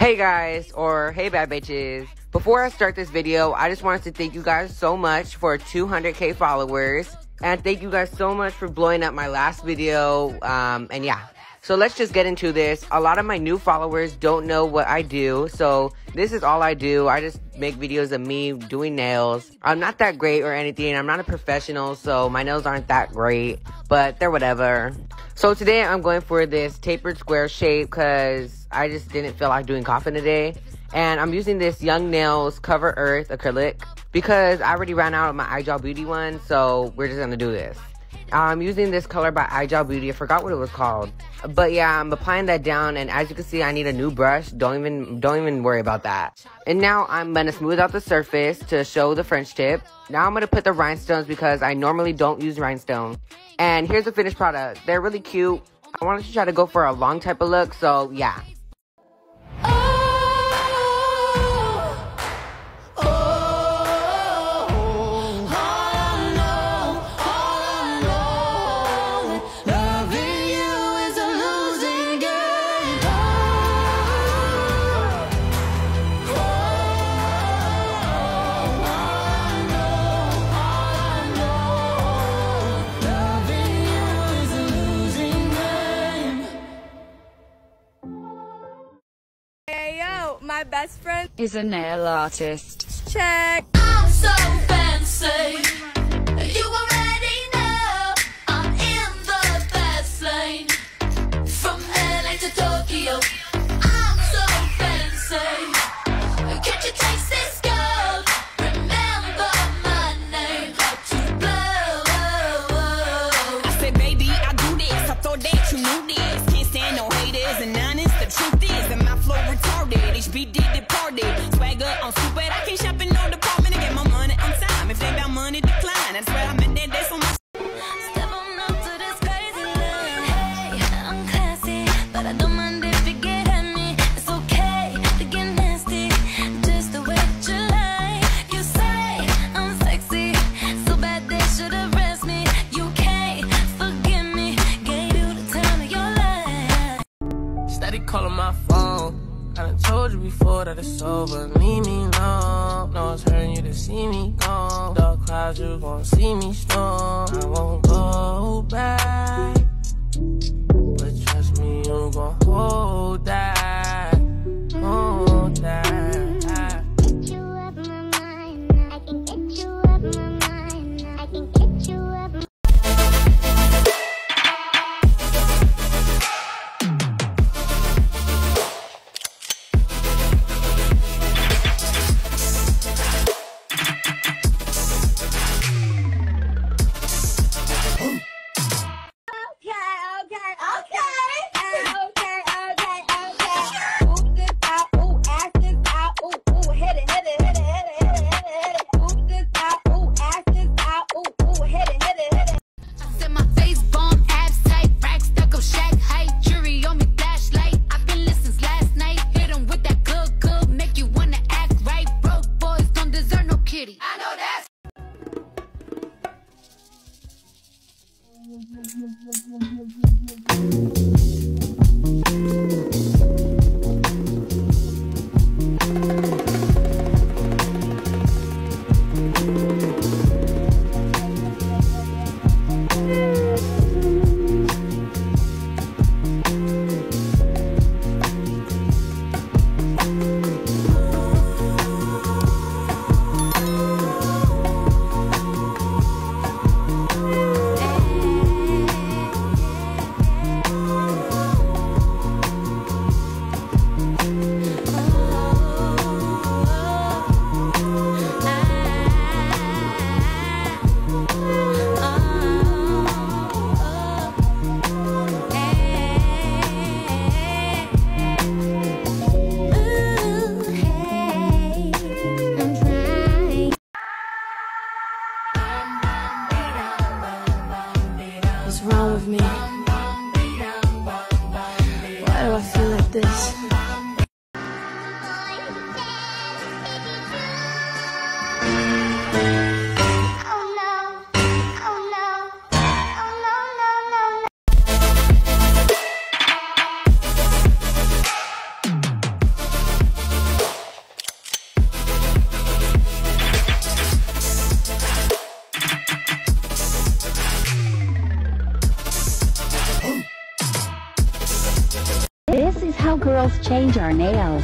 Hey guys, or hey bad bitches. Before I start this video, I just wanted to thank you guys so much for 200k followers. And thank you guys so much for blowing up my last video. And yeah, so let's just get into this. A lot of my new followers don't know what I do. So this is all I do. I just make videos of me doing nails. I'm not that great or anything. I'm not a professional, so my nails aren't that great, but they're whatever. So today I'm going for this tapered square shape because I just didn't feel like doing coffin today. And I'm using this Young Nails Cover Earth acrylic because I already ran out of my iGel Beauty one, so we're just gonna do this. I'm using this color by iGel Beauty. I forgot what it was called. But yeah, I'm applying that down, and as you can see, I need a new brush. Don't even worry about that. And now I'm gonna smooth out the surface to show the French tip. Now I'm gonna put the rhinestones because I normally don't use rhinestone. And here's the finished product. They're really cute. I wanted to try to go for a long type of look, so yeah. My best friend is a nail artist. Check. I'm so fancy. You already know I'm in the fast lane. From LA to Tokyo. I'm so fancy. Can't you taste this gold? Remember my name. Hot to blow. I said, baby, I do this. I thought that you knew this. Can't stand no haters and honest. The truth is that my flow retarded. HBD departed. Swagger on stupid. I can't shop in no department and get my money on time. If they got money decline, that's where I'm in there. That's on my. Step on up to this crazy love. Hey, I'm classy, but I don't mind if you get at me. It's okay to get nasty, just the way that you like. You say I'm sexy, so bad they should arrest me. You can't forgive me, gave you the time of your life. Steady calling my phone. I done told you before that it's over. Leave me alone. No, it's hurting you to see me gone. Dark clouds, you gon' see me strong. I won't go back, but trust me, you gon' hold that. Hold that. Get you up my mind. I can get you up my mind. I can get you up my change our nails.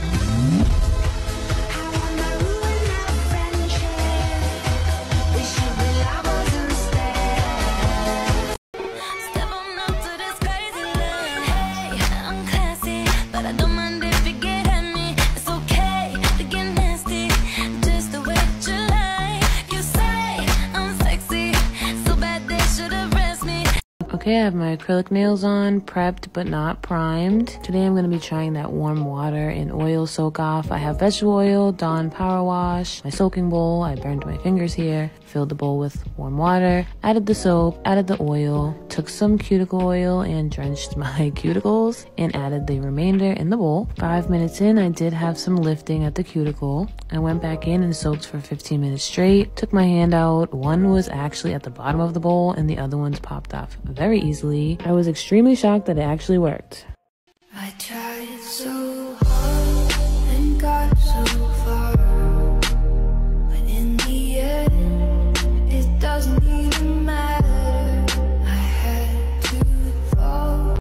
Step on up to this crazy love. Hey, I'm classy, but I don't mind if you get at me. It's okay to get nasty, just the way that you like. You say I'm sexy, so bad they should arrest me. Okay, I have my acrylic nails on, prepped but not primed. Today I'm going to be trying that warm water and oil soak off. I have vegetable oil, Dawn Power Wash, my soaking bowl. I burned my fingers here. Filled the bowl with warm water, added the soap, added the oil, took some cuticle oil and drenched my cuticles and added the remainder in the bowl. 5 minutes in, I did have some lifting at the cuticle. I went back in and soaked for 15 minutes straight. Took my hand out. One was actually at the bottom of the bowl and the other ones popped off very easily. I was extremely shocked that it actually worked. I tried so hard and got so far, but in the end, it doesn't even matter. I had to fall.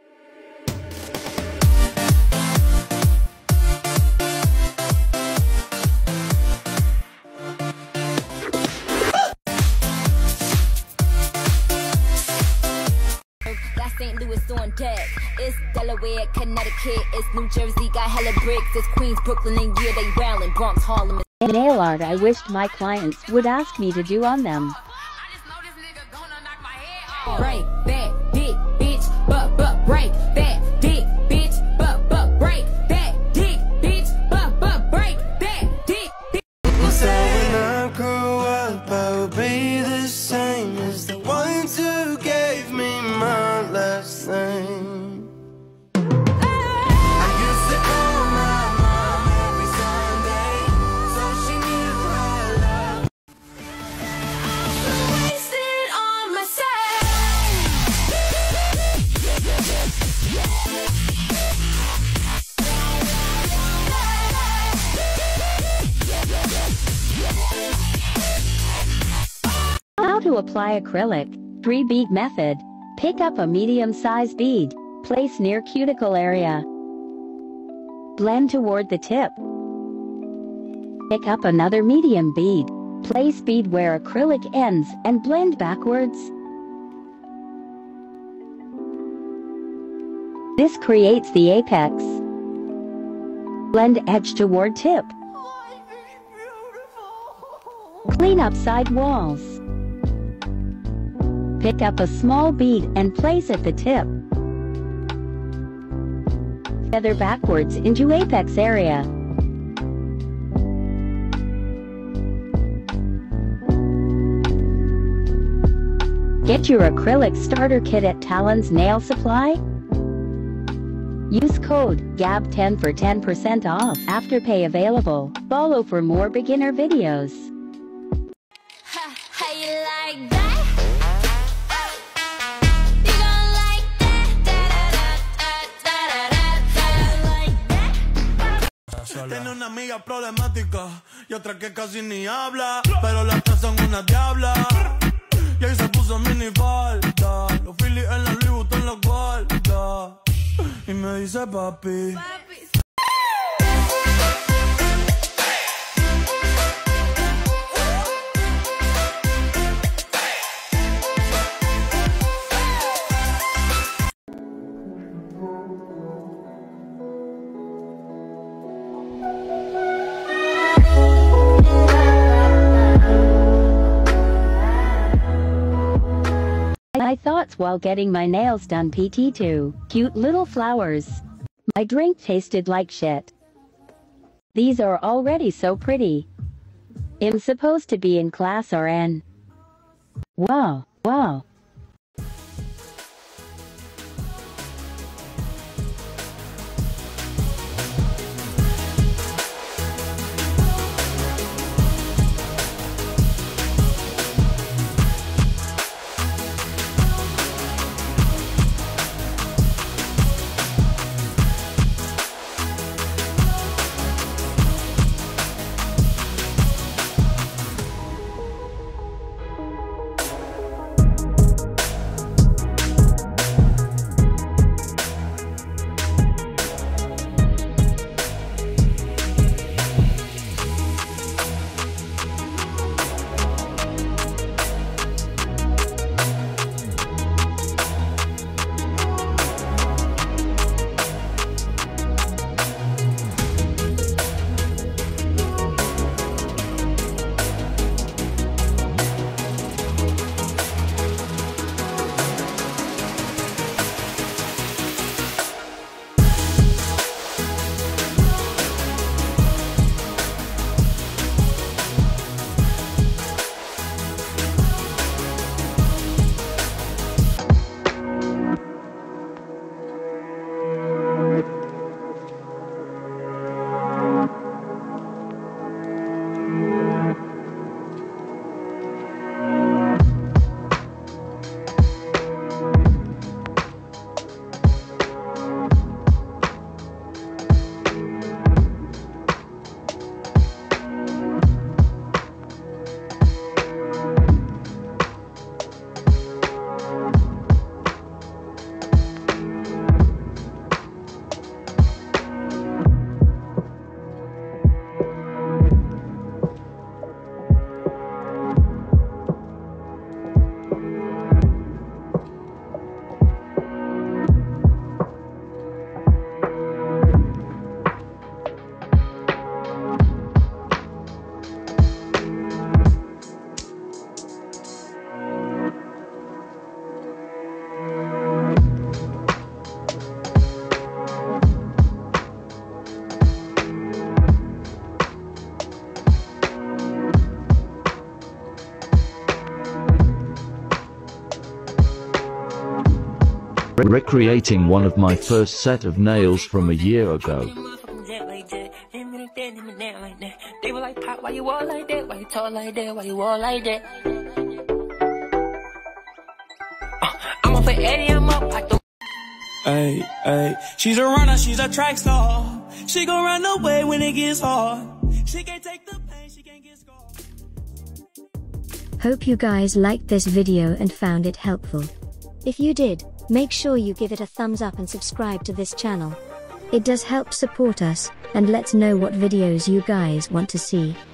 Got St. Louis on deck. It's Delaware, Connecticut. It's New Jersey, got hella bricks. It's Queens, Brooklyn, and yeah, they railing. Bronx, Harlem. Nail art I wished my clients would ask me to do on them. Break that dick, bitch. But break that dick, bitch. But break that dick, bitch. But break that dick, bitch. So when I grow up, I will be the same as the ones who gave me my last name. I used to call my mom every Sunday, so she knew I loved. Wasted on myself. How to apply acrylic. 3-bead method. Pick up a medium-sized bead. Place near cuticle area. Blend toward the tip. Pick up another medium bead. Place bead where acrylic ends and blend backwards. This creates the apex. Blend edge toward tip. Clean up side walls. Pick up a small bead and place at the tip. Feather backwards into apex area. Get your acrylic starter kit at Talon's Nail Supply. Use code GAB10 for 10% off. Afterpay available. Follow for more beginner videos. How you like that? You gon' like that? Tiene una amiga problemática y otra que casi ni habla, pero las tres son una diabla. Y ahí se puso mini falta, los Phillies en la Louis Vuitton los guarda. Y me dice papi. My thoughts while getting my nails done. PT2. Cute little flowers. My drink tasted like shit. These are already so pretty. I'm supposed to be in class RN. Wow, wow. recreating one of my first set of nails from a year ago. They were like, Pop, why you all like that? Why you talk like that? Why you all like that? I'm up for Eddie, I'm up. Ay, ay, she's a runner, she's a track star. She gon' run away when it gets hard. She can't take the pain, she can't get scarred. Hope you guys liked this video and found it helpful. If you did, make sure you give it a thumbs up and subscribe to this channel. It does help support us, and let's know what videos you guys want to see.